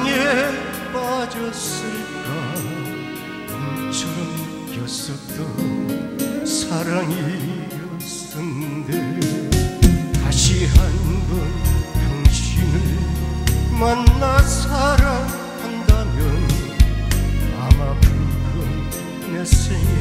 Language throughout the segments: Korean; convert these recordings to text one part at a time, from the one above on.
사랑에 빠졌을까. 꿈처럼 느꼈었던 사랑이었었는데 다시 한번 당신을 만나 사랑한다면 아마 그건 내 생의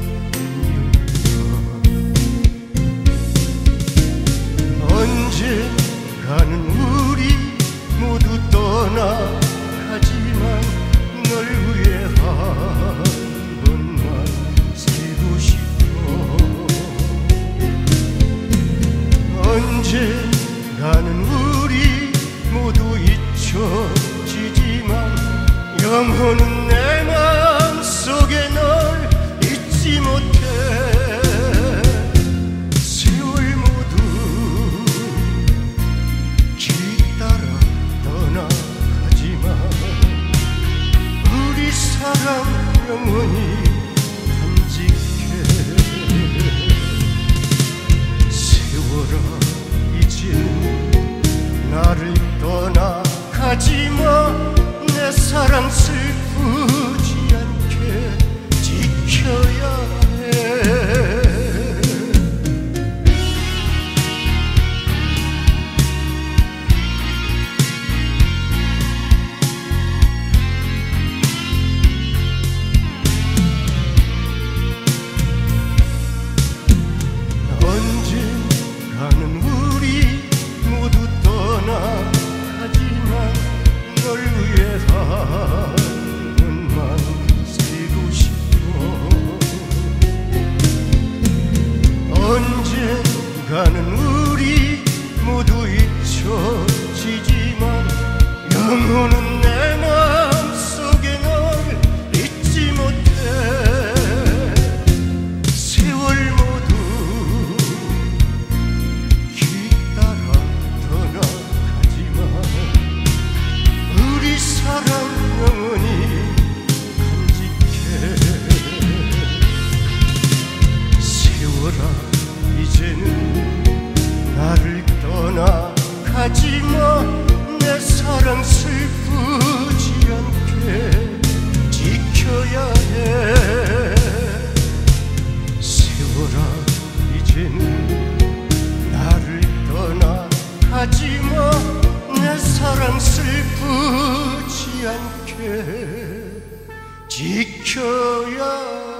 언젠가는 우리 모두 떠나가지만 널 위해 한 번만 살고 싶어. 언젠가는 우리 모두 잊혀지지만 영혼은 내 마음속에 널 잊지 못해. 사랑 영원히 간직해. 세월아 이제는 나를 떠나가지마. 내 사랑 슬프지 않게 지켜야 해. 언젠가는 우리 모두 떠나가지만 널 위해 한 번만 살고 싶어. 언젠가는 우리 모두 잊혀지지만 영혼은 내 마음속에 널 잊지 못해. 세월 모두 사랑 영원히 간직해. 세월아 이제는 나를 떠나가지마. 내 사랑 슬프지 않게 지켜야 해. 세월아 이제는 나를 떠나가지마. 내 사랑 슬프지 않게 지켜야